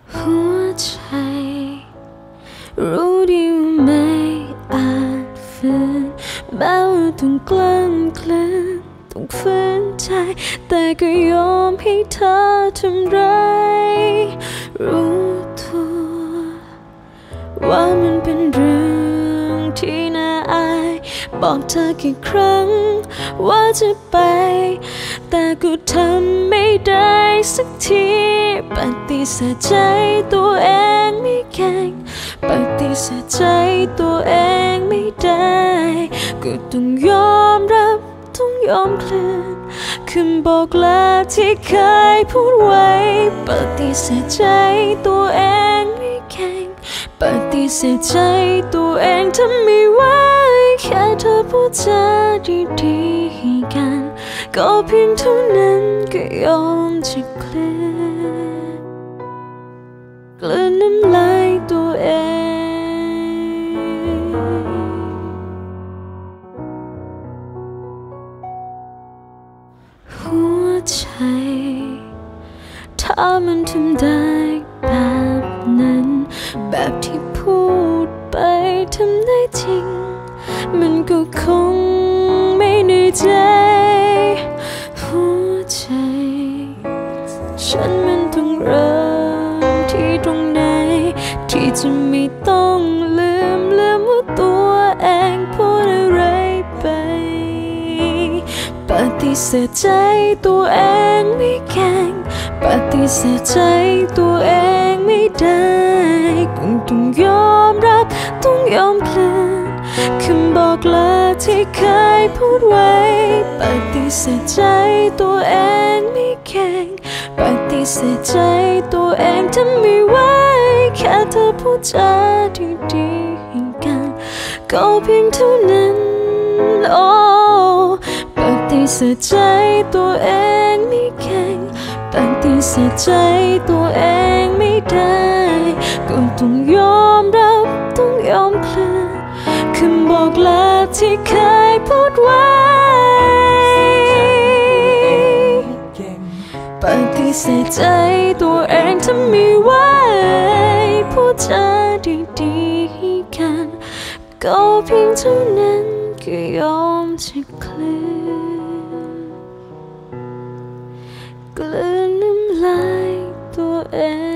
หัวใจรู้ดีว่าไม่อาจฝืนแม้ว่าต้องกลั้นกลืนต้องฝืนใจแต่ก็ยอมให้เธอทำร้ายรู้ตัวว่ามันเป็นเรื่องที่น่าอายบอกเธอกี่ครั้งว่าจะไปแต่ก็ทำไม่ได้สักทีปฏิเสธใจตัวเองไม่เก่งปฏิเสธใจตัวเองไม่ได้ก็ต้องยอมรับต้องยอมเคลื่อนคำบอกลาที่เคยพูดไว้ปฏิเสธใจตัวเองไม่เก่งปฏิเสธใจตัวเองทำไม่ไหวแค่เธอพูดจาดีๆให้กันก็เพียงเท่านั้นก็ยอมจะเคลื่อนกลืนน้ำลายตัวเองหัวใจถ้ามันทำได้แบบนั้นแบบที่พูดไปทำได้จริงมันก็คงไม่เหนื่อยใจหัวใจฉันมันต้องเริ่มที่ตรงไหนที่จะไม่ต้องลืมว่าตัวเองพูดอะไรไปปฏิเสธใจตัวเองไม่เก่งปฏิเสธใจตัวเองไม่ได้คงต้องยอมรับต้องยอมเคลื่อนคำบอกลาที่เคยพูดไว้ปฏิเสธใจตัวเองไม่เก่งปฏิเสธใจตัวเองทำไม่ไหวแค่เธอพูดจาดีๆให้กันก็เพียงเท่านั้นโอ้ปฏิเสธใจตัวเองไม่เก่งปฏิเสธใจตัวเองไม่ได้ก็ต้องยอมรับต้องยอมเคลื่อนคำบอกลาที่เคยพูดไว้ปฏิเสธใจตัวเองทำไม่ไหวพูดจาดีๆให้กันก็เพียงเท่านั้นก็ยอมจะเคลื่อนกลืนน้ำลายตัวเอง